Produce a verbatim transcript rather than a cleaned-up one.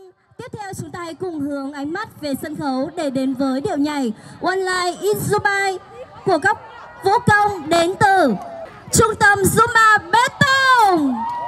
vâng, tiếp theo chúng ta hãy cùng hướng ánh mắt về sân khấu để đến với điệu nhảy One Line in Zumba của các vũ công đến từ Trung tâm Zumba Bê Tông.